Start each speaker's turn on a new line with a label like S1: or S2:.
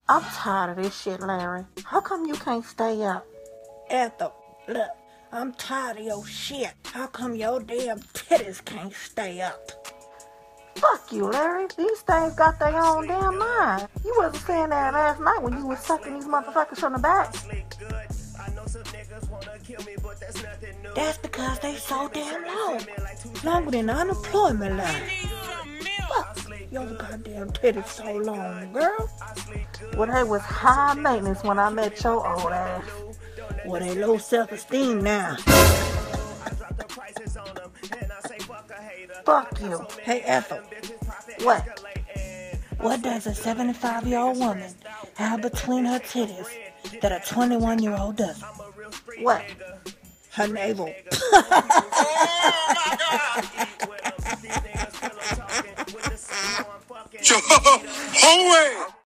S1: I'm tired of this shit, Larry. How come you can't stay up?
S2: Ethel, look, I'm tired of your shit. How come your damn titties can't stay up?
S1: Fuck you, Larry. These things got their own damn mind. You wasn't saying that last night when you was sucking these motherfuckers from the back.
S2: That's because they so damn long. Longer than unemployment line. Fuck, your goddamn titties so long, girl.
S1: Well, they was high maintenance when I met your old ass.
S2: Well, they low self-esteem now.
S1: Fuck you.
S2: Hey, Ethel.
S1: What?
S2: What does a 75-year-old woman have between her titties that a 21-year-old doesn't?
S1: What?
S2: Her navel.
S3: Hungry.